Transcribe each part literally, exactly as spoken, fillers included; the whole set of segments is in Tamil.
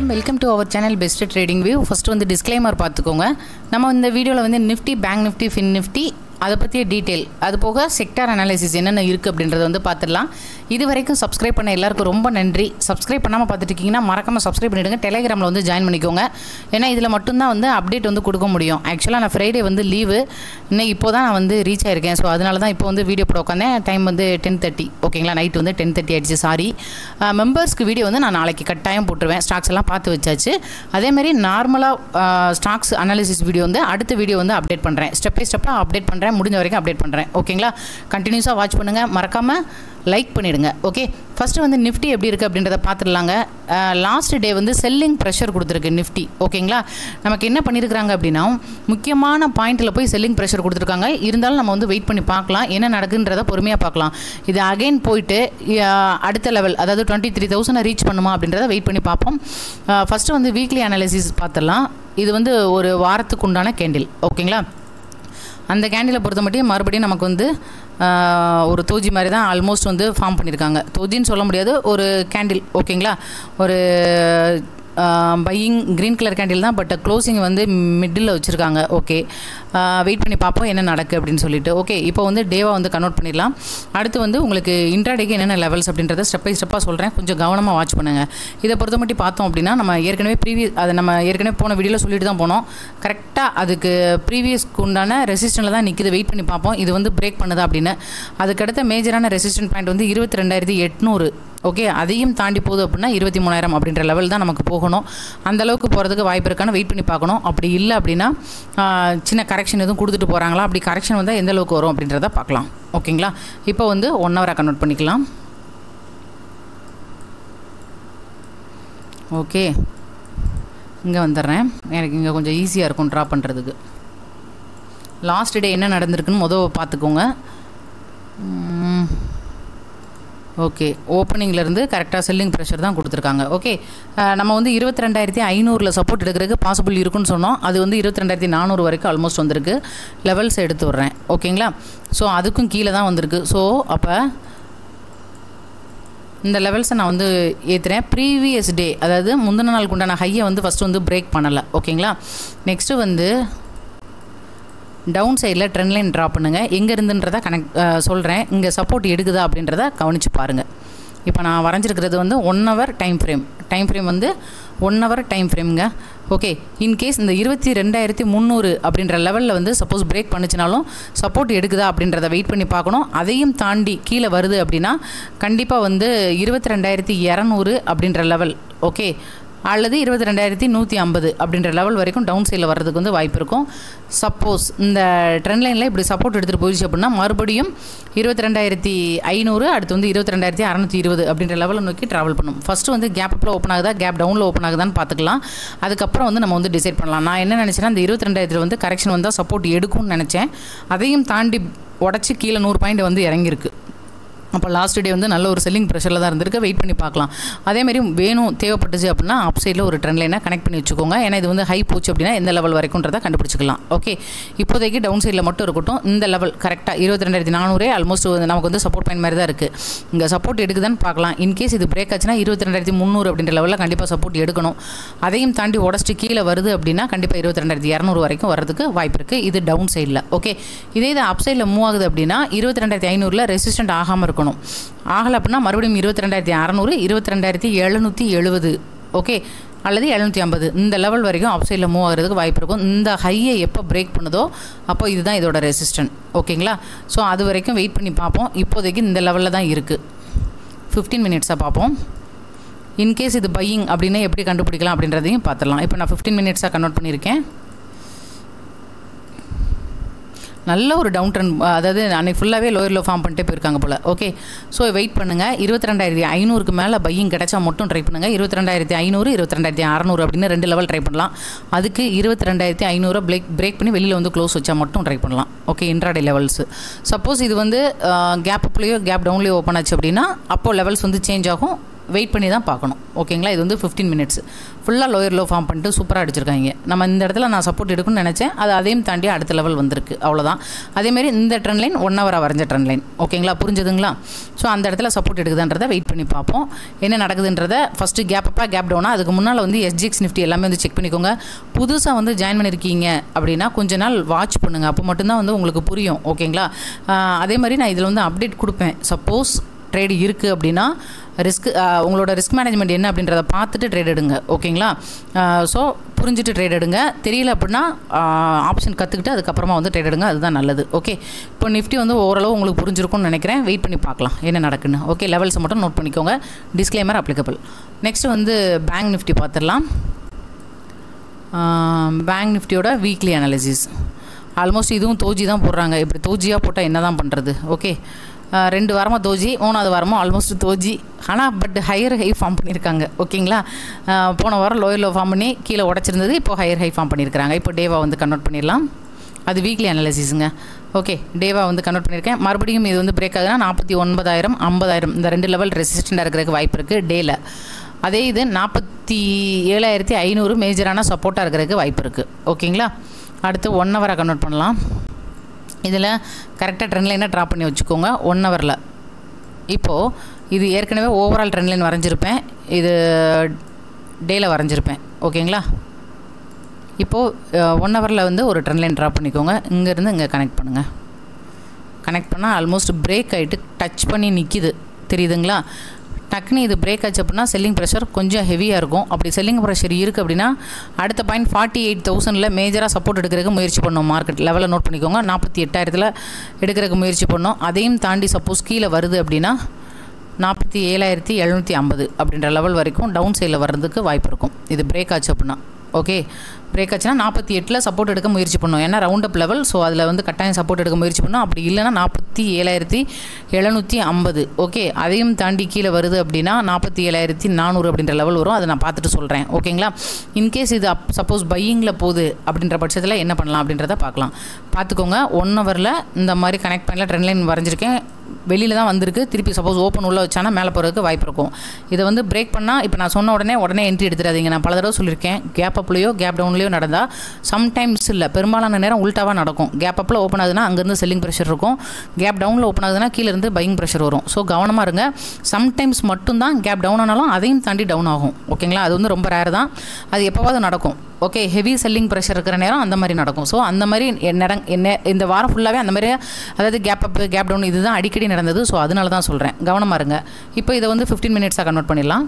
வணக்கம் welcome to our channel best trading view. First வந்து டிஸ்க்ளைமர் பார்த்துக்கோங்க. நம்ம இந்த வீடியோவில் வந்து Nifty, bank Nifty, fin Nifty அதை பற்றிய டீட்டெயில், அது போக செக்டார் அனாலிசிஸ் என்னென்ன இருக்குது அப்படின்றத வந்து பார்த்துடலாம். இது வரைக்கும் சப்ஸ்கிரைப் பண்ண எல்லாருக்கும் ரொம்ப நன்றி. சப்ஸ்கிரைப் பண்ணாமல் பார்த்துட்டு இருக்கீங்கன்னா மறக்காமல் சப்ஸ்கிரைப் பண்ணிவிடுங்க. டெலிகிராமில் வந்து ஜாயின் பண்ணிக்கோங்க. ஏன்னா இதில் மட்டும்தான் வந்து அப்டேட் வந்து கொடுக்க முடியும். ஆக்சுவலாக நான் ஃப்ரைடே வந்து லீவு, இன்னும் இப்போ தான் நான் வந்து ரீச் ஆகிருக்கேன். ஸோ அதனால தான் இப்போ வந்து வீடியோ போட உட்காந்தேன். டைம் வந்து டென் தேர்ட்டி ஓகேங்களா, நைட் வந்து டென் தேர்ட்டி ஆகிடுச்சு. சாரி, மெம்பர்ஸ்க்கு வீடியோ வந்து நான் நாளைக்கு கட்டாயம் போட்டுருவேன். ஸ்டாக்ஸ் எல்லாம் பார்த்து வச்சாச்சு. அதேமாதிரி நார்மலாக ஸ்டாக்ஸ் அனாலிசிஸ் வீடியோ வந்து அடுத்த வீடியோ வந்து அப்டேட் பண்ணுறேன். ஸ்டெப் பை ஸ்டெப்பாக அப்டேட் பண்ணுறேன், முடிஞ்ச வரைக்கும் அப்டேட் பண்ணுறேன். ஓகேங்களா, கண்டினியூஸாக வாட்ச் பண்ணுங்கள், மறக்காமல் லைக் பண்ணிவிடுங்க. ஓகே, ஃபஸ்ட்டு வந்து நிஃப்டி எப்படி இருக்குது அப்படின்றத பார்த்துடலாங்க. லாஸ்ட் டே வந்து செல்லிங் ப்ரெஷர் கொடுத்துருக்கு நிஃப்டி. ஓகேங்களா, நமக்கு என்ன பண்ணியிருக்கிறாங்க அப்படின்னா முக்கியமான பாயிண்டில் போய் செல்லிங் ப்ரெஷர் கொடுத்துருக்காங்க. இருந்தாலும் நம்ம வந்து வெயிட் பண்ணி பார்க்கலாம், என்ன நடக்குன்றதை பொறுமையாக பார்க்கலாம். இது அகைன் போயிட்டு அடுத்த லெவல், அதாவது டுவெண்ட்டி த்ரீ தௌசண்ட் ரீச் பண்ணுமா அப்படின்றத வெயிட் பண்ணி பார்ப்போம். ஃபஸ்ட்டு வந்து வீக்லி அனாலிசிஸ் பார்த்துடலாம். இது வந்து ஒரு வாரத்துக்கு உண்டான கேண்டில். ஓகேங்களா, அந்த கேண்டிலை பொறுத்த மட்டும் மறுபடியும் நமக்கு வந்து ஒரு தோஜி மாதிரி தான் ஆல்மோஸ்ட் வந்து ஃபார்ம் பண்ணியிருக்காங்க. தோஜின்னு சொல்ல முடியாது, ஒரு கேண்டில். ஓகேங்களா, ஒரு பையிங் க்ரீன் கலர் கேண்டில் தான், பட் க்ளோசிங் வந்து மிடில் வச்சுருக்காங்க. ஓகே, வெயிட் பண்ணி பார்ப்போம் என்ன நடக்குது அப்படின்னு சொல்லிட்டு. ஓகே, இப்போ வந்து டேவாக வந்து கன்வெர்ட் பண்ணிடலாம். அடுத்து வந்து உங்களுக்கு இன்ட்ராடேக்கு என்னென்ன லெவல்ஸ் அப்படின்றத ஸ்டெப் பை ஸ்டெப்பாக சொல்கிறேன், கொஞ்சம் கவனமாக வாட்ச் பண்ணுங்கள். இதை பொறுத்த மட்டும் பார்த்தோம் அப்படின்னா நம்ம ஏற்கனவே ப்ரீவியஸ் அதை நம்ம ஏற்கனவே போன வீடியோவில் சொல்லிட்டு தான் போனோம். கரெக்டாக அதுக்கு ப்ரீவியஸ்க்கு உண்டான ரெசிஸ்டனில் தான் நிற்கிது. வெயிட் பண்ணி பார்ப்போம் இது வந்து பிரேக் பண்ணுதா அப்படின்னு. அதுக்கடுத்த மேஜரான ரெசிஸ்டன்ட் பாயிண்ட் வந்து இருபத்தி ரெண்டாயிரத்தி எட்நூறு. ஓகே, அதையும் தாண்டி போகுது அப்படின்னா இருபத்தி மூணாயிரம் அப்படின்ற லெவல் தான் நமக்கு போகணும். அந்தளவுக்கு போகிறதுக்கு வாய்ப்பு இருக்கான்னு வெயிட் பண்ணி பார்க்கணும். அப்படி இல்லை அப்படின்னா சின்ன கரெக்ஷன் எதுவும் கொடுத்துட்டு போகிறாங்களா, அப்படி கரெக்ஷன் வந்தால் எந்த அளவுக்கு வரும் அப்படின்றத பார்க்கலாம். ஓகேங்களா, இப்போ வந்து ஒன் ஹவராக கன்வெர்ட் பண்ணிக்கலாம். ஓகே, இங்கே வந்துடுறேன். எனக்கு இங்கே கொஞ்சம் ஈஸியாக இருக்கும் ட்ரா பண்ணுறதுக்கு. லாஸ்ட் டே என்ன நடந்திருக்குன்னு மொதல் பார்த்துக்கோங்க. ஓகே, ஓப்பனிங்லேருந்து கரெக்டாக செல்லிங் ப்ரெஷர் தான் கொடுத்துருக்காங்க. ஓகே, நம்ம வந்து இருபத்தி ரெண்டாயிரத்தி ஐநூறில் சப்போர்ட் எடுக்கிறதுக்கு பாசிபிள் இருக்குன்னு சொன்னோம். அது வந்து இருபத்தி ரெண்டாயிரத்தி நானூறு வரைக்கும் ஆல்மோஸ்ட் வந்திருக்கு. லெவல்ஸ் எடுத்து விட்றேன். ஓகேங்களா, ஸோ அதுக்கும் கீழே தான் வந்திருக்கு. ஸோ அப்போ இந்த லெவல்ஸை நான் வந்து ஏற்றுறேன். ப்ரீவியஸ் டே, அதாவது முந்தின நாளுக்கு உண்டான ஹையை வந்து ஃபஸ்ட்டு வந்து பிரேக் பண்ணலை. ஓகேங்களா, நெக்ஸ்ட்டு வந்து டவுன் சைடில் ட்ரெண்ட் லைன் ட்ரா பண்ணுங்கள். எங்கே இருந்துன்றதை கனெக்ட் சொல்கிறேன். இங்கே சப்போர்ட் எடுக்குதா அப்படின்றத கவனித்து பாருங்கள். இப்போ நான் வரைஞ்சிருக்கிறது வந்து one hour time frame. Time frame வந்து ஒன் ஹவர் டைம் ஃப்ரேம்ங்க. ஓகே, இன்கேஸ் இந்த இருபத்தி ரெண்டாயிரத்தி முந்நூறு அப்படின்ற லெவலில் வந்து சப்போஸ் பிரேக் பண்ணிச்சினாலும் சப்போர்ட் எடுக்குதா அப்படின்றத வெயிட் பண்ணி பார்க்கணும். அதையும் தாண்டி கீழே வருது அப்படின்னா கண்டிப்பாக வந்து இருபத்தி ரெண்டாயிரத்தி இரநூறு அப்படின்ற லெவல், ஓகே, அல்லது இருபத்தி ரெண்டாயிரத்தி நூற்றி ஐம்பது அப்படின்ற லெவல் வரைக்கும் டவுன் சைடில் வர்றதுக்கு வந்து வாய்ப்பு இருக்கும். சப்போஸ் இந்த ட்ரெண்ட் லைனில் இப்படி சப்போர்ட் எடுத்துகிட்டு போயிடுச்சு அப்படின்னா மறுபடியும் இருபத்தி ரெண்டாயிரத்தி ஐநூறு, அடுத்து வந்து இருபத்தி ரெண்டாயிரத்தி அறநூற்றி இருபது அப்படின்ற லெவலை நோக்கி ட்ராவல் பண்ணும். ஃபஸ்ட்டு வந்து கேப் அப்பில் ஓப்பன் ஆகுதா, கேப் டவுனில் ஓப்பன் ஆகுதான்னு பார்த்துக்கலாம். அதுக்கப்புறம் வந்து நம்ம வந்து டிசைட் பண்ணலாம். நான் என்ன நினச்சேன்னா இந்த இருபத்தி ரெண்டாயிரத்தில் வந்து கரெக்ஷன் வந்தால் சப்போர்ட் எடுக்கும்னு நினச்சேன். அதையும் தாண்டி உடச்சி கீழே நூறு பாயிண்ட் வந்து இறங்கியிருக்கு. அப்போ லாஸ்ட் டே வந்து நல்ல ஒரு செல்லிங் ப்ரெஷரில் தான் இருந்திருக்கு. வெயிட் பண்ணி பார்க்கலாம். அதேமாதிரி வேணும் தேவைப்பட்டுச்சு அப்படின்னா அப் சைடில் ஒரு ட்ரெண்ட் லைனாக கனெக்ட் பண்ணி வச்சுக்கோங்க. ஏன்னா இது வந்து ஹை போச்சு அப்படின்னா எந்த லெவல் வரைக்கும்ன்றதை கண்டுபிடிச்சிக்கலாம். ஓகே, இப்போதைக்கு டவுன் சைடில் மட்டும் இருக்கட்டும். இந்த லெவல் கரெக்டாக இருபத்தி ரெண்டாயிரத்தி நானூறே ஆல்மோஸ்ட் நமக்கு வந்து சப்போர்ட் பாயிண்ட் மாதிரி தான் இருக்குது. இங்கே சப்போர்ட் எடுக்குதான்னு பார்க்கலாம். இன்கேஸ் இது பிரேக் ஆச்சுன்னா இருபத்தி ரெண்டாயிரத்தி முந்நூறு அப்படின்ற லெவலில் கண்டிப்பாக சப்போர்ட் எடுக்கணும். அதையும் தாண்டி உடச்சிட்டு கீழே வருது அப்படின்னா கண்டிப்பாக இருபத்தி ரெண்டாயிரத்தி இரநூறு வரைக்கும் வரதுக்கு வாய்ப்பு இருக்குது. இது டவுன் சைடில். ஓகே, இதே இது அப் சைடில் மூவ் ஆகுது அப்படின்னா இருபத்தி ரெண்டாயிரத்தி ஐநூறில் ரெசிஸ்டன்ட் ஆகாமல் இருக்கணும். ஆகலை அப்படின்னா மறுபடியும் இருபத்தி ரெண்டாயிரத்தி அறநூறு, இருபத்தி ரெண்டாயிரத்தி எழுநூற்றி எழுபது, ஓகே, அல்லது எழுநூற்றி ஐம்பது இந்த லெவல் வரைக்கும் அப் சைடில் மூவ் ஆகிறதுக்கு வாய்ப்பு இருக்கும். இந்த ஹையை எப்போ பிரேக் பண்ணுதோ அப்போ இதுதான் இதோட ரெசிஸ்டன்ட். ஓகேங்களா, ஸோ அது வரைக்கும் வெயிட் பண்ணி பார்ப்போம். இப்போதைக்கு இந்த லெவலில் தான் இருக்குது. ஃபிஃப்டீன் மினிட்ஸாக பார்ப்போம். இன்கேஸ் இது பையிங் அப்படின்னா எப்படி கண்டுபிடிக்கலாம் அப்படின்றதையும் பார்த்துடலாம். இப்போ நான் ஃபிஃப்டீன் மினிட்ஸாக கன்வெர்ட் பண்ணியிருக்கேன். நல்ல ஒரு டவுன் ட்ரெண்ட், அதாவது அன்றைக்கி ஃபுல்லாகவே லோயர் லோ ஃபார்ம் பண்ணிட்டே போயிருக்காங்க போல். ஓகே, ஸோ வெயிட் பண்ணுங்கள். இருபத்தி ரெண்டாயிரத்தி ஐநூறுக்கு மேலே பையிங் கிடச்சா மட்டும் ட்ரை பண்ணுங்கள். இருபத்தி ரெண்டாயிரத்தி ஐநூறு, இருபத்தி ரெண்டாயிரத்தி அறநூறு அப்படின்னு ரெண்டு லெவல் ட்ரை பண்ணலாம். அதுக்கு இருபத்தி ரெண்டாயிரத்தி ஐநூறு பிரேக் பிரேக் பண்ணி வெளியில் வந்து க்ளோஸ் வச்சா மட்டும் ட்ரை பண்ணலாம். Okay, intraday levels. சப்போஸ் இது வந்து கேப் அப்லேயோ கேப் டவுன்லேயோ ஓப்பன் ஆச்சு அப்படின்னா அப்போது லெவல்ஸ் வந்து சேஞ்ச் ஆகும். வெயிட் பண்ணி தான் பார்க்கணும். ஓகேங்களா. இது வந்து ஃபிஃப்டீன் மினிட்ஸ் ஃபுல்லாக லோயர் லோ ஃபார்ம் பண்ணிட்டு சூப்பராக அடிச்சிருக்காங்க. நம்ம இந்த இடத்துல நான் சப்போர்ட் எடுக்கணும்னு நினச்சேன், அது அதையும் தாண்டி அடுத்த லெவல் வந்திருக்கு, அவ்வளோதான். அதேமாரி இந்த ட்ரெண்ட் லைன் ஒன் ஹவராக வரைஞ்ச ட்ரெண்ட் லைன், ஓகேங்களா, புரிஞ்சுதுங்களா. ஸோ அந்த இடத்துல சப்போர்ட் எடுக்குதுன்றதை வெயிட் பண்ணி பார்ப்போம் என்ன நடக்குதுன்றதை. ஃபஸ்ட்டு கேப் அப்பா கேப் டவுனா, அதுக்கு முன்னால் வந்து எஸ்ஜிஎக்ஸ் நிஃப்டி எல்லாமே வந்து செக் பண்ணிக்கோங்க. புதுசாக வந்து ஜாயின் பண்ணியிருக்கீங்க அப்படின்னா கொஞ்ச நாள் வாட்ச் பண்ணுங்கள், அப்போ மட்டும்தான் வந்து உங்களுக்கு புரியும், ஓகேங்களா. அதே மாதிரி நான் இதில் வந்து அப்டேட் கொடுப்பேன். சப்போஸ் ட்ரேடு இருக்குது அப்படின்னா ரிஸ்க் உங்களோட ரிஸ்க் மேனேஜ்மெண்ட் என்ன அப்படின்றத பார்த்துட்டு ட்ரேட் எடுங்க, ஓகேங்களா. ஸோ புரிஞ்சுட்டு ட்ரேட் எடுங்க. தெரியல அப்படின்னா ஆப்ஷன் கற்றுக்கிட்டு அதுக்கப்புறமா வந்து ட்ரேட் எடுங்க, அதுதான் நல்லது. ஓகே, இப்போ நிஃப்டி வந்து ஓரளவு உங்களுக்கு புரிஞ்சிருக்கும்னு நினைக்கிறேன். வெயிட் பண்ணி பார்க்கலாம் என்ன நடக்குன்னு. ஓகே, லெவல்ஸை மட்டும் நோட் பண்ணிக்கோங்க. Disclaimer applicable. நெக்ஸ்ட் வந்து பேங்க் நிஃப்டி பார்த்துடலாம். பேங்க் நிஃப்டியோட வீக்லி அனாலிசிஸ். ஆல்மோஸ்ட் இதுவும் தோஜி தான் போடுறாங்க. இப்படி தோஜியாக போட்டால் என்ன தான் பண்ணுறது. ஓகே, ரெண்டு வாரமாக தோஜி, மூணாவது வாரமும் ஆல்மோஸ்ட் தோஜி. ஆனால் பட் ஹையர் ஹை ஃபார்ம் பண்ணியிருக்காங்க, ஓகேங்களா. போன வாரம் லோயர் லோ ஃபார்ம் பண்ணி கீழே உடச்சிருந்தது, இப்போ ஹையர் ஹை ஃபார்ம் பண்ணியிருக்காங்க. இப்போ டேவா வந்து கன்வெர்ட் பண்ணிடலாம். அது வீக்லி அனாலிசிஸுங்க. ஓகே, டேவா வந்து கன்வெர்ட் பண்ணியிருக்கேன். மறுபடியும் இது வந்து பிரேக் ஆகுதுன்னா நாற்பத்தி ஒன்பதாயிரம் ஐம்பதாயிரம் இந்த ரெண்டு லெவல் ரெசிஸ்டண்டாக இருக்கிறதுக்கு வாய்ப்பு இருக்குது டேயில். அதே இது நாற்பத்தி ஏழாயிரத்தி ஐநூறு மேஜரான சப்போர்ட்டாக இருக்கிறதுக்கு வாய்ப்பு இருக்குது, ஓகேங்களா. அடுத்து ஒன் ஹவராக கன்வெர்ட் பண்ணலாம். இதில் கரெக்டாக ட்ரெண்ட் லைனை ட்ரா பண்ணி வச்சுக்கோங்க ஒன் ஹவரில். இப்போது இது ஏற்கனவே ஓவரால் ட்ரெண்ட் லைன் வரைஞ்சிருப்பேன், இது டேயில் வரைஞ்சிருப்பேன், ஓகேங்களா. இப்போது ஒன் ஹவரில் வந்து ஒரு ட்ரெண்ட் லைன் ட்ரா பண்ணிக்கோங்க. இங்கேருந்து இங்கே கனெக்ட் பண்ணுங்கள். கனெக்ட் பண்ணால் ஆல்மோஸ்ட் பிரேக் ஆகிட்டு டச் பண்ணி நிற்கிது, தெரியுதுங்களா. டக்குன்னு இது பிரேக் ஆச்சு அப்படின்னா செல்லிங் ப்ரெஷர் கொஞ்சம் ஹெவியாக இருக்கும். அப்படி செல்லிங் ப்ரெஷர் இருக்குது அப்படின்னா அடுத்த பாயிண்ட் ஃபார்ட்டி எயிட் தௌசண்டில் மேஜராக சப்போர்ட் எடுக்கிறதுக்கு முயற்சி பண்ணோம். மார்க்கெட் லெவலில் நோட் பண்ணிக்கோங்க. நாற்பத்தி எட்டாயிரத்தில் எடுக்கிறதுக்கு முயற்சி பண்ணோம். அதையும் தாண்டி சப்போஸ் கீழே வருது அப்படின்னா நாற்பத்தி ஏழாயிரத்தி எழுநூற்றி ஐம்பது அப்படின்ற லெவல் வரைக்கும் டவுன் சைடில் வர்றதுக்கு வாய்ப்பு இருக்கும். இது பிரேக் ஆச்சு அப்படின்னா. ஓகே, பிரேக் ஆச்சுன்னா நாற்பத்தி எட்டில் சப்போர்ட் எடுக்க முயற்சி பண்ணோம். ஏன்னா ரவுண்ட் அப் லெவல், ஸோ அதில் வந்து கட்டாயம் சப்போர்ட் எடுக்க முயற்சி பண்ணோம். அப்படி இல்லைனா நாற்பத்தி ஏழாயிரத்தி எழுநூற்றி ஐம்பது ஓகே, அதையும் தாண்டி கீழே வருது அப்படின்னா நாற்பத்தி ஏழாயிரத்தி நானூறு அப்படின்ற லெவல் வரும். அதை நான் பார்த்துட்டு சொல்கிறேன், ஓகேங்களா. இன்கேஸ் இது அப் சப்போஸ் பையிங்கில் போகுது அப்படின்ற பட்சத்தில் என்ன பண்ணலாம் அப்படின்றத பார்க்கலாம். பார்த்துக்கோங்க. ஒன் ஹவரில் இந்த மாதிரி கனெக்ட் பண்ணல ட்ரெண்ட் லைன் வரைஞ்சிருக்கேன். வெளியில் தான் வந்திருக்கு. திருப்பி சப்போஸ் ஓப்பன் உள்ள வச்சானா மேலே போகிறதுக்கு வாய்ப்பு இருக்கும். இதை வந்து பிரேக் பண்ணால் இப்போ நான் சொன்ன உடனே உடனே என்ட்ரி எடுத்துடாதீங்க. நான் பல தடவை சொல்லியிருக்கேன், கேப் அப்லையோ கேப் டவுன்லையோ நடந்தால் சம்டைம்ஸ் இல்லை, பெரும்பாலான நேரம் உல்ட்டாவாக நடக்கும். கேப் அப்பில் ஓப்பன் ஆகுதுன்னா அங்கேருந்து செல்லிங் ப்ரெஷர் இருக்கும். கேப் டவுனில் ஓப்பன் ஆகுதுன்னா கீழேருந்து பையிங் ப்ரெஷர் வரும். ஸோ கவனமாக இருங்க. சம்டைம்ஸ் மட்டும்தான் கேப் டவுன் ஆனாலும் அதையும் தாண்டி டவுன் ஆகும், ஓகேங்களா. அது வந்து ரொம்ப ரேர் தான், அது எப்போவாவது நடக்கும். ஓகே, ஹெவி செல்லிங் ப்ரெஷர் இருக்கிற நேரம் அந்த மாதிரி நடக்கும். ஸோ அந்த மாதிரி நட என்ன இந்த வாரம் ஃபுல்லாகவே அந்த மாதிரி, அதாவது கேப் அப் கேப் டவுன் இதுதான் அடிக்கடி நடந்தது. ஸோ அதனால தான் சொல்கிறேன், கவனமாக இருங்க. இப்போ இதை வந்து ஃபிஃப்டீன் மினிட்ஸாக கன்வெர்ட் பண்ணிடலாம்.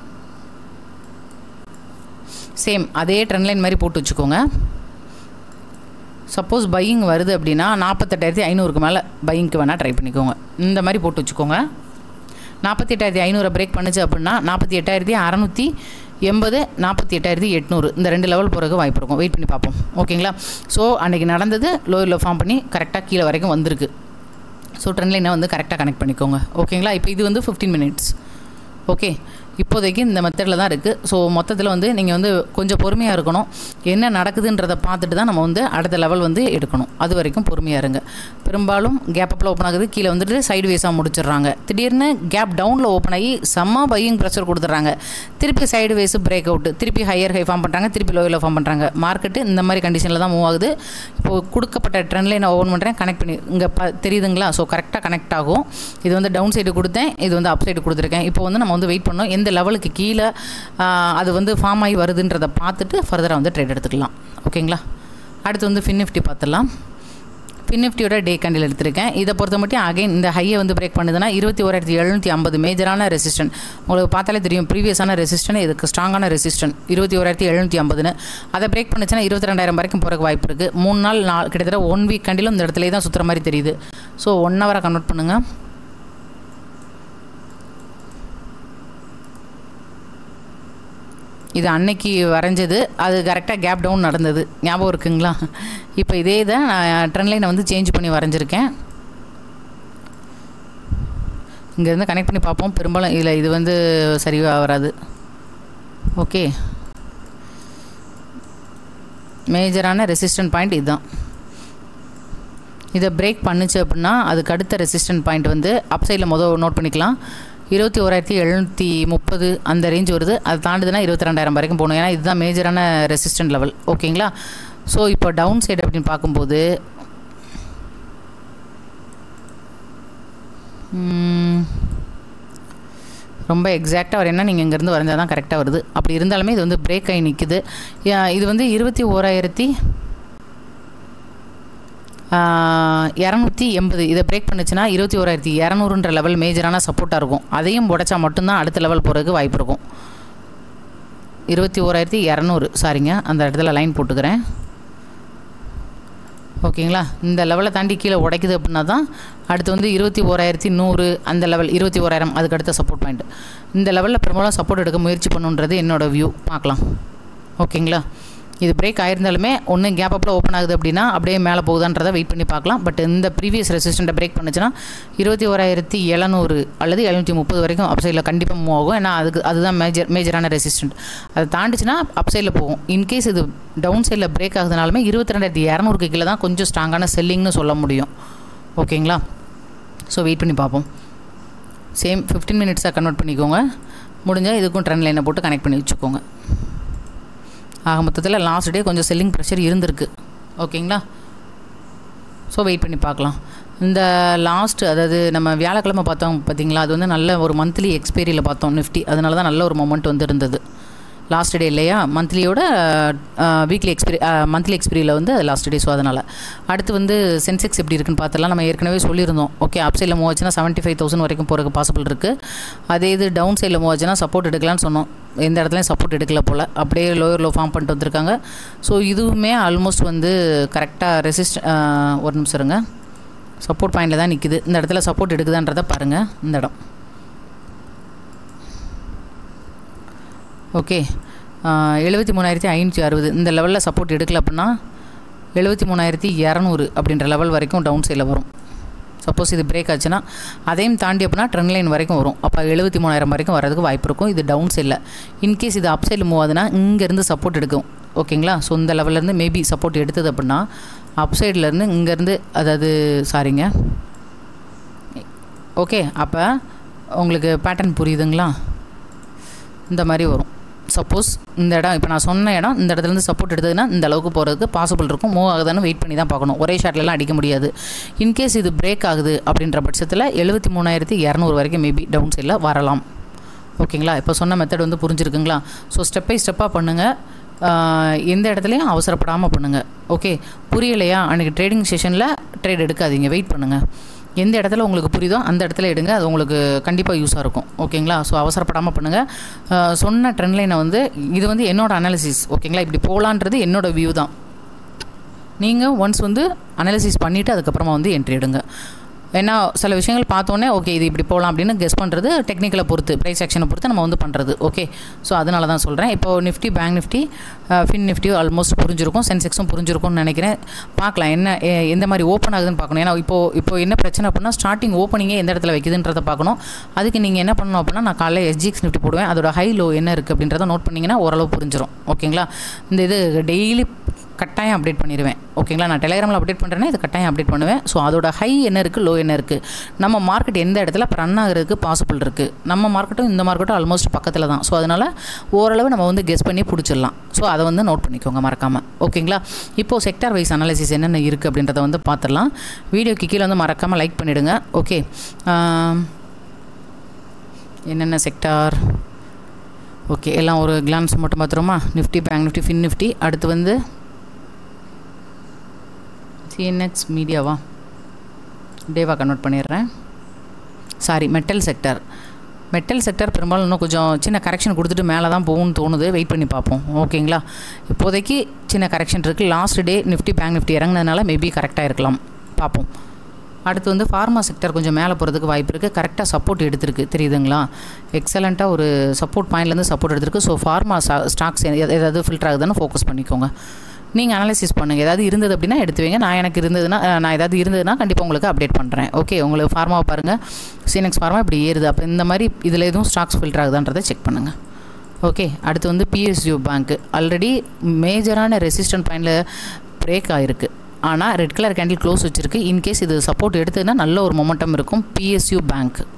சேம் அதே ட்ரெண்ட் லைன் மாதிரி போட்டு வச்சுக்கோங்க. சப்போஸ் பையிங் வருது அப்படின்னா நாற்பத்தெட்டாயிரத்தி ஐநூறுக்கு மேலே பையிங்க்கு வேணால் ட்ரை பண்ணிக்கோங்க. இந்த மாதிரி போட்டு வச்சுக்கோங்க. நாற்பத்தி எட்டாயிரத்தி ஐநூறு பிரேக் பண்ணுச்சு அப்படின்னா நாற்பத்தி எட்டாயிரத்தி அறநூற்றி எண்பது நாற்பத்தி எட்டாயிரத்தி எட்நூறு இந்த ரெண்டு லெவல் போகிறதுக்கு வாய்ப்பு இருக்கும். வெயிட் பண்ணி பார்ப்போம், ஓகேங்களா. ஸோ அன்றைக்கி நடந்தது லோயரில் ஃபார்ம் பண்ணி கரெக்டாக கீழே வரைக்கும் வந்திருக்கு. ஸோ ட்ரெண்ட் லைனை வந்து கரெக்டாக கனெக்ட் பண்ணிக்கோங்க, ஓகேங்களா. இப்போ இது வந்து ஃபிஃப்டீன் மினிட்ஸ். ஓகே, இப்போதைக்கு இந்த மெத்தடில் தான் இருக்குது. ஸோ மொத்தத்தில் வந்து நீங்கள் வந்து கொஞ்சம் பொறுமையாக இருக்கணும். என்ன நடக்குதுன்றதை பார்த்துட்டு தான் நம்ம வந்து அடுத்த லெவல் வந்து எடுக்கணும். அது வரைக்கும் பொறுமையாக இருங்க. பெரும்பாலும் கேப் அப்பில் ஓப்பன் ஆகுது, கீழே வந்துட்டு சைடு வேஸாக முடிச்சிடுறாங்க. திடீர்னு கேப் டவுனில் ஓப்பன் ஆகி செம்ம பையிங் ப்ரெஷர் கொடுத்துட்றாங்க. திருப்பி சைடு வேஸு பிரேக் அவுட்டு, திருப்பி ஹையர் ஹை ஃபார்ம் பண்ணுறாங்க, திருப்பி லோயில் ஃபார்ம் பண்ணுறாங்க. மார்க்கெட்டு இந்த மாதிரி கண்டிஷனில் தான் மூவ் ஆகுது. இப்போது கொடுக்கப்பட்ட ட்ரெண்ட் லைனை ஓப்பன் பண்ணுறேன், கனெக்ட் பண்ணி இங்கே ப தெரியுதுங்களா. ஸோ கரெக்டாக கனெக்ட் ஆகும். இது வந்து டவுன் சைடு கொடுத்தேன், இது வந்து அப் சைடு கொடுத்துருக்கேன். இப்போ வந்து நம்ம வந்து வெயிட் பண்ணோம் எந்த லெவலுக்கு கீழே அது வந்து ஃபார்ம் ஆகி வருதுன்றதை பார்த்துட்டு ஃபர்தராக வந்து ட்ரேட் எடுத்துக்கலாம், ஓகேங்களா. அடுத்து வந்து ஃபின் நிஃப்டி பார்த்துடலாம். ஃபின் நிஃப்டியோட டே கேண்டில் எடுத்திருக்கேன். இதை பொறுத்த மட்டும் அகைன் இந்த ஹையை வந்து பிரேக் பண்ணுதுன்னா இருபத்தி ஓராயிரத்தி எழுநூற்றி ஐம்பது மேஜரான ரெசிஸ்டன். உங்களுக்கு பார்த்தாலே தெரியும் ப்ரீவியஸான ரெசிஸ்டன், இதுக்கு ஸ்ட்ராங்கான ரெசிஸ்டன் இருபத்தி ஓராயிரத்தி எழுநூற்றி ஐம்பதுன்னு. அதை பிரேக் பண்ணுச்சுன்னா இருபத்தி ரெண்டாயிரம் வரைக்கும் போகிறக்கு வாய்ப்பு இருக்குது. மூணு நாள் நாள் கிட்டத்தட்ட ஒன் வீக் கண்டிலும் இந்த இடத்துல தான் சுற்றுற மாதிரி தெரியுது. ஸோ ஒன் ஹவராக கன்வெர்ட் பண்ணுங்கள். இது அன்னைக்கு வரைஞ்சது, அது கரெக்டாக கேப் டவுன் நடந்தது, ஞாபகம் இருக்குங்களா. இப்போ இதே தான் நான் ட்ரெண்ட் லைனை வந்து சேஞ்ச் பண்ணி வரைஞ்சிருக்கேன். இங்கேருந்து கனெக்ட் பண்ணி பார்ப்போம். பெரும்பாலும் இதில் இது வந்து சரியாக வராது. ஓகே, மேஜரான ரெசிஸ்டன்ட் பாயிண்ட் இதுதான். இதை பிரேக் பண்ணுச்சு அப்படின்னா அதுக்கு அடுத்த ரெசிஸ்டன்ட் பாயிண்ட் வந்து அப் சைடில் மொதல் நோட் பண்ணிக்கலாம். இருபத்தி ஓராயிரத்தி எழுநூற்றி முப்பது அந்த ரேஞ்ச் வருது. அது தாண்டுதுன்னா இருபத்தி ரெண்டாயிரம் வரைக்கும் போகணும். ஏன்னா இதுதான் மேஜரான ரெசிஸ்டன்ட் லெவல். ஓகேங்களா? ஸோ இப்போ டவுன் சைடு அப்படின்னு பார்க்கும்போது ரொம்ப எக்ஸாக்டாக வர என்ன நீங்கள் இங்கேருந்து வரைஞ்சால் தான் கரெக்டாக வருது. அப்படி இருந்தாலுமே இது வந்து பிரேக் ஆகி நிற்குது. இது வந்து இருபத்தி ஓராயிரத்தி இரநூத்தி எண்பது இதை பிரேக் பண்ணுச்சுன்னா இருபத்தி ஓராயிரத்தி இரநூறுன்ற லெவல் மேஜரான சப்போர்ட்டாக இருக்கும். அதையும் உடைச்சா மட்டும்தான் அடுத்த லெவல் போகிறதுக்கு வாய்ப்பு இருக்கும். இருபத்தி ஓராயிரத்தி இரநூறு சாரிங்க, அந்த இடத்துல லைன் போட்டுக்கிறேன். ஓகேங்களா? இந்த லெவலை தாண்டி கீழே உடைக்குது அப்படின்னா தான் அடுத்து வந்து இருபத்தி ஓராயிரத்தி நூறு அந்த லெவல், இருபத்தி ஓராயிரம் அதுக்கு அடுத்த சப்போர்ட் பாயிண்ட். இந்த லெவலில் பெரும்பாலும் சப்போர்ட் எடுக்க முயற்சி பண்ணுன்றது என்னோடய வியூ. பார்க்கலாம். ஓகேங்களா? இது பிரேக் ஆயிருந்தாலுமே ஒன்று கேப் அப்பில் ஓப்பன் ஆகுது அப்படின்னா அப்படியே மேலே போகுதான்றதை வெயிட் பண்ணி பார்க்கலாம். பட் இந்த ப்ரீவியஸ் ரெசிஸ்டண்ட்டை பிரேக் பண்ணுச்சுன்னா இருபத்தி ஓராயிரத்தி எழுநூறு அல்லது எழுநூற்றி முப்பது வரைக்கும் அப்சைடில் கண்டிப்பாக மூவ் ஆகும். ஏன்னா அதுக்கு அதுதான் மேஜர் மேஜரான ரெசிஸ்டன்ட். அதை தாண்டிச்சுன்னா அப்சைடில் போகும். இன்கேஸ் இது டவுன் சைடில் பிரேக் ஆகுதுனாலுமே இருபத்தி ரெண்டாயிரத்தி இரநூறுக்கு கீழே தான் கொஞ்சம் ஸ்ட்ராங்கான செல்லிங்னு சொல்ல முடியும். ஓகேங்களா? ஸோ வெயிட் பண்ணி பார்ப்போம். சேம் ஃபிஃப்டீன் மினிட்ஸாக கன்வெர்ட் பண்ணிக்கோங்க. முடிஞ்சால் இதுக்கும் ட்ரெண்ட் லைனை போட்டு கனெக்ட் பண்ணி வச்சுக்கோங்க. ஆக மொத்தத்தில் லாஸ்ட் டே கொஞ்சம் செல்லிங் ப்ரெஷர் இருந்திருக்கு. ஓகேங்களா? ஸோ வெயிட் பண்ணி பார்க்கலாம். இந்த லாஸ்ட்டு அதாவது நம்ம வியாழக்கிழமை பார்த்தோம் பார்த்தீங்களா, அது வந்து நல்ல ஒரு மந்த்லி எக்ஸ்பைரியில் பார்த்தோம் நிஃப்டி. அதனால தான் நல்ல ஒரு மொமெண்ட் வந்து இருந்தது லாஸ்ட் டே இல்லையா? மந்த்லியோட வீக்லி எக்ஸ்பீரி மந்த்லி எக்ஸ்பீரியில் வந்து அது லாஸ்ட் டே. ஸோ அதனால் அடுத்து வந்து சென்செக்ஸ் எப்படி இருக்குன்னு பார்த்துலாம். நம்ம ஏற்கனவே சொல்லியிருந்தோம். ஓகே, அப் சைடில் மூவ் ஆச்சுன்னா செவன்ட்டி ஃபைவ் தௌசண்ட் வரைக்கும் போகிறதுக்கு பாசிபிள் இருக்குது. அதே இது டவுன் சைடில் மூவ் ஆச்சுன்னா சப்போர்ட் எடுக்கலான்னு சொன்னோம். எந்த இடத்துலையும் சப்போர்ட் எடுக்கல போல், அப்படியே லோயர் லோ ஃபார்ம் பண்ணிட்டு வந்திருக்காங்க. ஸோ இதுவுமே ஆல்மோஸ்ட் வந்து கரெக்டாக ரெசிஸ்ட் ஒரு நிமிஷம் இருங்க, சப்போர்ட் பாயிண்டில் தான் நிற்கிது. இந்த இடத்துல சப்போர்ட் எடுக்குதான்றதை பாருங்கள். இந்த இடம் ஓகே, எழுபத்தி மூணாயிரத்தி ஐநூற்றி அறுபது இந்த லெவலில் சப்போர்ட் எடுக்கல அப்படின்னா எழுபத்தி மூணாயிரத்தி இரநூறு அப்படின்ற லெவல் வரைக்கும் டவுன் சைடில் வரும். சப்போஸ் இது பிரேக் ஆச்சுன்னா அதையும் தாண்டி அப்படின்னா ட்ரெண்ட் லைன் வரைக்கும் வரும். அப்போ எழுபத்தி மூணாயிரம் வரைக்கும் வரதுக்கு வாய்ப்பு இருக்கும். இது டவுன் சைடில். இன்கேஸ் இது அப் சைடில் மூவ் ஆகுதுன்னா இங்கேருந்து சப்போர்ட் எடுக்கும். ஓகேங்களா? ஸோ இந்த லெவல்லேருந்து மேபி சப்போர்ட் எடுத்தது அப்படின்னா அப் சைட்லேருந்து இங்கேருந்து, அதாவது சாரிங்க ஓகே, அப்போ உங்களுக்கு பேட்டர்ன் புரியுதுங்களா? இந்த மாதிரி வரும். சப்போஸ் இந்த இடம் இப்போ நான் சொன்ன இடம் இந்த இடத்துலேருந்து சப்போர்ட் எடுத்ததுன்னா இந்த அளவுக்கு போகிறதுக்கு பாசிபிள் இருக்கும். மூவ் ஆகுதான்னு வெயிட் பண்ணி தான் பார்க்கணும். ஒரே ஷாட்லலாம் அடிக்க முடியாது. இன்கேஸ் இது பிரேக் ஆகுது அப்படின்ற பட்சத்தில் எழுபத்தி மூணாயிரத்தி இரநூறு வரைக்கும் மேபி டவுன் சைடில் வரலாம். ஓகேங்களா? இப்போ சொன்ன மெத்தட் வந்து புரிஞ்சுருக்குங்களா? ஸோ ஸ்டெப் பை ஸ்டெப்பாக பண்ணுங்கள். எந்த இடத்துலையும் அவசரப்படாமல் பண்ணுங்கள். ஓகே, புரியலையா? அன்றைக்கி ட்ரேடிங் செஷனில் ட்ரேட் எடுக்காதீங்க, வெயிட் பண்ணுங்கள். எந்த இடத்துல உங்களுக்கு புரியுதோ அந்த இடத்துல எடுங்க. அது உங்களுக்கு கண்டிப்பாக யூஸாக இருக்கும். ஓகேங்களா? ஸோ அவசரப்படாமல் பண்ணுங்கள். சொன்ன ட்ரெண்ட் லைனை வந்து இது வந்து என்னோடய அனாலிசிஸ். ஓகேங்களா? இப்படி போகலான்றது என்னோடய வியூ தான். நீங்கள் ஒன்ஸ் வந்து அனாலிசிஸ் பண்ணிவிட்டு அதுக்கப்புறமா வந்து என்ட்ரி எடுங்க. ஏன்னா சில விஷயங்கள் பார்த்தோன்னே ஓகே இது இப்படி போகலாம் அப்படின்னு கெஸ் பண்ணுறது டெக்னிக்கலை பொறுத்து, ப்ரைஸ் ஆக்ஷனை பொறுத்து நம்ம வந்து பண்ணுறது. ஓகே, ஸோ அதனால தான் சொல்கிறேன். இப்போது Nifty, bank Nifty, fin Nifty almost புரிஞ்சிருக்கும். சென்செக்ஸும் புரிஞ்சிருக்கும்னு நினைக்கிறேன். பார்க்கலாம் என்ன எந்த மாதிரி ஓப்பன் ஆகுதுன்னு பார்க்கணும். ஏன்னா இப்போது இப்போ என்ன பிரச்சனை அப்படின்னா ஸ்டார்டிங் ஓப்பனிங்கே எந்த இடத்துல வைக்குதுன்றதை பார்க்கணும். அதுக்கு நீங்கள் என்ன பண்ணணும் அப்படின்னா, நான் காலையில் எஸ்ஜிஎக்ஸ் நிஃப்டி போடுவேன். அதோட ஹை லோ என்ன இருக்குது அப்படின்றத நோட் பண்ணிங்கன்னா ஓரளவு புரிஞ்சிடும். ஓகேங்களா? இந்த இது டெய்லி கட்டாயம் அப்டேட் பண்ணிடுவேன். ஓகேங்களா? நான் டெலிகிராமில் அப்டேட் பண்ணுறேன்னா இது கட்டாயம் அப்டேட் பண்ணுவேன். ஸோ அதோட ஹை என்ன இருக்குது, லோ என்ன இருக்குது, நம்ம மார்க்கெட் எந்த இடத்துல இப்போ ரன் ஆகிறதுக்கு பாசிபிள் இருக்குது, நம்ம மார்க்கெட்டும் இந்த மார்க்கெட்டும் ஆல்மோஸ்ட் பக்கத்தில் தான். ஸோ அதனால் ஓரளவு நம்ம வந்து கெஸ் பண்ணி பிடிச்சிடலாம். ஸோ அதை வந்து நோட் பண்ணிக்கோங்க மறக்காமல். ஓகேங்களா? இப்போது செக்டார் வைஸ் அனாலிசிஸ் என்னென்ன இருக்குது அப்படின்றத வந்து பார்த்துடலாம். வீடியோக்கு கீழே வந்து மறக்காமல் லைக் பண்ணிவிடுங்க. ஓகே, என்னென்ன செக்டார் ஓகே எல்லாம் ஒரு கிளான்ஸ் மட்டும் பார்த்துருமா? Nifty, bank Nifty, fin Nifty, அடுத்து வந்து சிஎன்எக்ஸ் மீடியாவா டேவா கன்வெர்ட் பண்ணிடுறேன். Sorry, metal sector. Metal sector பெரும்பாலும் இன்னும் கொஞ்சம் சின்ன கரெக்ஷன் கொடுத்துட்டு மேலே தான் போகும்னு தோணுது. வெயிட் பண்ணி பார்ப்போம். ஓகேங்களா? இப்போதைக்கு சின்ன கரெக்ஷன் இருக்குது. Last day Nifty, bank Nifty இறங்கினதுனால மேபி கரெக்டாக இருக்கலாம். பார்ப்போம். அடுத்து வந்து ஃபார்மா செக்டர் கொஞ்சம் மேலே போகிறதுக்கு வாய்ப்பு இருக்குது. கரெக்டாக சப்போர்ட் எடுத்திருக்கு, தெரியுதுங்களா? எக்ஸலண்ட்டாக ஒரு சப்போர்ட் பாயிண்ட்லேருந்து சப்போர்ட் எடுத்திருக்கு. ஸோ ஃபார்மா ஸ்டாக்ஸ் ஏதாவது ஃபில்டர் ஆகுதுன்னு ஃபோக்கஸ் பண்ணிக்கோங்க. நீங்கள் அனாலிசிஸ் பண்ணுங்கள். ஏதாவது இருந்தது அப்படின்னா எடுத்து வைங்க. நான் எனக்கு இருந்ததுன்னா நான் ஏதாவது இருந்ததுன்னா கண்டிப்பாக உங்களுக்கு அப்டேட் பண்ணுறேன். ஓகே, உங்களுக்கு ஃபார்மாவை பாருங்கள். சிஎன்எக்ஸ் ஃபார்மா இப்படி ஏறுது. அப்போ இந்த மாதிரி இதில் எதுவும் ஸ்டாக்ஸ் ஃபில்டர் ஆகுதான்றதை செக் பண்ணுங்கள். ஓகே, அடுத்து வந்து பிஎஸ்யூ பேங்க் ஆல்ரெடி மேஜரான ரெசிஸ்டன்ட் பாயிண்டில் பிரேக் ஆகிருக்கு. ஆனால் ரெட் கலர் கேண்டில் க்ளோஸ் வச்சுருக்கு. இன்கேஸ் இது சப்போர்ட் எடுத்ததுன்னா நல்ல ஒரு மொமெண்டம் இருக்கும் பிஎஸ்யூ பேங்க்.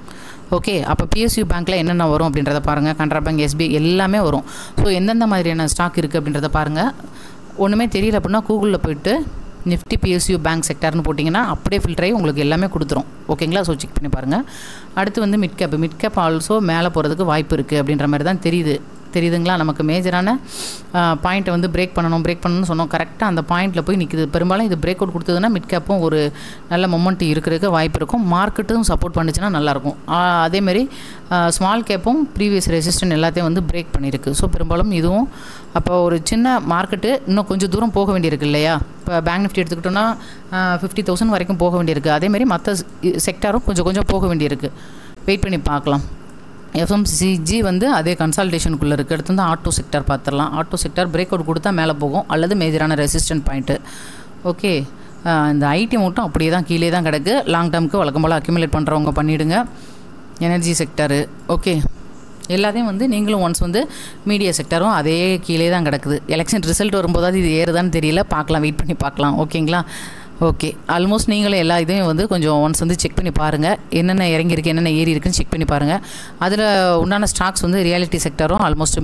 ஓகே, அப்போ பிஎஸ்யூ பேங்க்கில் என்னென்ன வரும் அப்படின்றத பாருங்கள். கனரா பேங்க், எஸ்பிஐ எல்லாமே வரும். ஸோ எந்தெந்த மாதிரியான ஸ்டாக் இருக்குது அப்படின்றத பாருங்கள். ஒன்றுமே தெரியல அப்படின்னா கூகுளில் போய்ட்டு நிஃப்டி பிஎஸ்யூ பேங்க் செக்டார்னு போட்டிங்கன்னா அப்படியே ஃபில்டர் ஆகி உங்களுக்கு எல்லாமே கொடுத்துரும். ஓகேங்களா? ஸோ செக் பண்ணி பாருங்கள். அடுத்து வந்து mid cap mid cap also மேலே போகிறதுக்கு வாய்ப்பு இருக்குது அப்படின்ற மாதிரி தான் தெரியுது. தெரியுதுங்களா? நமக்கு மேஜரான பாயிண்ட்டை வந்து பிரேக் பண்ணணும் பிரேக் பண்ணணும்னு சொன்னோம். கரெக்டாக அந்த பாயிண்ட்டில் போய் நிற்குது. பெரும்பாலும் இது பிரேக் அவுட் கொடுத்ததுன்னா மிட் கேப்பும் ஒரு நல்ல மொமெண்ட் இருக்கிறதுக்கு வாய்ப்பு இருக்கும். மார்க்கெட்டும் சப்போர்ட் பண்ணிச்சுன்னா நல்லாயிருக்கும். அதேமாரி ஸ்மால் கேப்பும் ப்ரீவியஸ் ரெசிஸ்டன்ட் எல்லாத்தையும் வந்து பிரேக் பண்ணியிருக்கு. ஸோ பெரும்பாலும் இதுவும் அப்போ ஒரு சின்ன மார்க்கெட்டு இன்னும் கொஞ்சம் தூரம் போக வேண்டியிருக்கு இல்லையா? இப்போ பேங்க் நிஃப்டி எடுத்துக்கிட்டோன்னா ஃபிஃப்டி தௌசண்ட் வரைக்கும் போக வேண்டியிருக்கு. அதேமாரி மற்ற செக்டாரும் கொஞ்சம் கொஞ்சம் போக வேண்டியிருக்கு. வெயிட் பண்ணி பார்க்கலாம். எஃப்எம்சிஜி வந்து அதே கன்சால்டேஷனுக்குள்ளே இருக்குது. அடுத்து வந்து ஆட்டோ செக்டார் பார்த்துடலாம். ஆட்டோ செக்டார் பிரேக் அவுட் கொடுத்தா மேலே போகும் அல்லது மேஜரான ரெசிஸ்டன்ட் பாயிண்ட்டு. ஓகே, இந்த ஐடி மட்டும் அப்படியே தான் கீழே தான் கிடக்கு. லாங் டேர்முக்கு வழக்கம் போல் அக்யூமுலேட் பண்ணுறவங்க பண்ணிவிடுங்க. எனர்ஜி செக்டாரு ஓகே, எல்லாத்தையும் வந்து நீங்களும் ஒன்ஸ் வந்து மீடியா செக்டரும் அதே கீழே தான் கிடக்குது. எலெக்ஷன் ரிசல்ட் வரும்போதாவது இது ஏறுதான்னு தெரியல, பார்க்கலாம், வெயிட் பண்ணி பார்க்கலாம். ஓகேங்களா? ஓகே, ஆல்மோஸ்ட் நீங்களும் எல்லா இதையும் வந்து கொஞ்சம் ஒன்ஸ் வந்து செக் பண்ணி பாருங்கள். என்னென்ன இறங்கியிருக்கு என்னென்ன ஏறி இருக்குன்னு செக் பண்ணி பாருங்கள். அதில் உண்டான ஸ்டாக்ஸ் வந்து ரியாலிட்டி செக்டரும் ஆல்மோஸ்ட்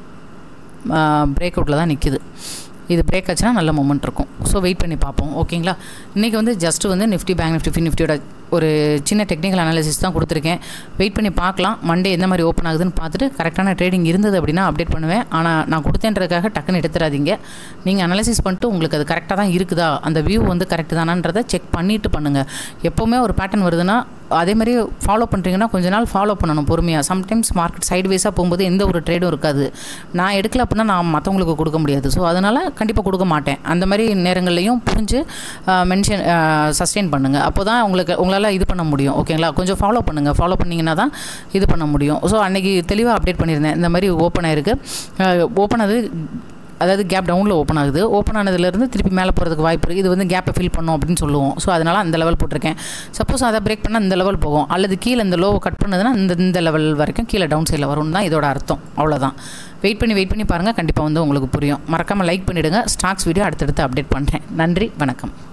பிரேக் அவுட்டில் தான் நிற்கிது. இது பிரேக் ஆச்சுன்னா நல்ல மூமெண்ட் இருக்கும். ஸோ வெயிட் பண்ணி பார்ப்போம். ஓகேங்களா? இன்றைக்கி வந்து ஜஸ்ட் வந்து நிஃப்டி பேங்க் நிஃப்டி ஃபின் நிஃப்டியோட ஒரு சின்ன டெக்னிக்கல் அனாலிசிஸ் தான் கொடுத்துருக்கேன். வெயிட் பண்ணி பார்க்கலாம். மண்டே எந்த மாதிரி ஓப்பன் ஆகுதுன்னு பார்த்துட்டு கரெக்டான ட்ரேடிங் இருந்தது அப்படின்னா அப்டேட் பண்ணுவேன். ஆனால் நான் கொடுத்தேன்றதுக்காக டக்குன்னு எடுத்துடாதீங்க. நீங்கள் அனாலிசிஸ் பண்ணிட்டு உங்களுக்கு அது கரெக்டாக தான் இருக்குதா, அந்த வியூ வந்து கரெக்டு தானான்றதை செக் பண்ணிவிட்டு பண்ணுங்கள். எப்போவுமே ஒரு பேட்டர்ன் வருதுன்னா அதே மாதிரி ஃபாலோ பண்ணுறீங்கன்னா கொஞ்ச நாள் ஃபாலோ பண்ணணும் பொறுமையாக. சம்டைம்ஸ் மார்க்கெட் சைட்வேஸாக போகும்போது எந்த ஒரு ட்ரேடும் இருக்காது. நான் எடுக்கல அப்படின்னா நான் மற்றவங்களுக்கு கொடுக்க முடியாது. ஸோ அதனால் கண்டிப்பாக கொடுக்க மாட்டேன். அந்த மாதிரி நேரங்கள்லையும் புரிஞ்சு மென்ஷன் சஸ்டெயின் பண்ணுங்கள். அப்போ தான் உங்களுக்கு உங்களால் இது பண்ண முடியும். ஓகேங்களா? கொஞ்சம் ஃபாலோ பண்ணுங்கள். ஃபாலோ பண்ணிங்கன்னா தான் இது பண்ண முடியும். ஸோ அன்றைக்கி தெளிவாக அப்டேட் பண்ணியிருந்தேன். இந்த மாதிரி ஓப்பன் ஆகிருக்கு. ஓப்பன் ஆகுது, அதாவது கேப் டவுனில் ஓப்பன் ஆகுது. ஓப்பன் ஆனதுலேருந்து திருப்பி மேலே போகிறதுக்கு வாய்ப்பு இருக்குது. இது வந்து கேப்பை ஃபில் பண்ணும் அப்படின்னு சொல்லுவோம். ஸோ அதனால் அந்த லெவல் போட்டிருக்கேன். சப்போஸ் அதை பிரேக் பண்ணால் இந்த லெவல் போகும், அல்லது கீழே இந்த லோவை கட் பண்ணதுன்னா இந்த இந்த லெவல் வரைக்கும் கீழே டவுன் சைடில் வரும்னு தான் இதோட அர்த்தம். அவ்வளோதான். வெயிட் பண்ணி வெயிட் பண்ணி பாருங்கள். கண்டிப்பாக வந்து உங்களுக்கு புரியும். மறக்காமல் லைக் பண்ணிவிடுங்க. ஸ்டாக்ஸ் வீடியோ அடுத்தடுத்து அப்டேட் பண்ணுறேன். நன்றி, வணக்கம்.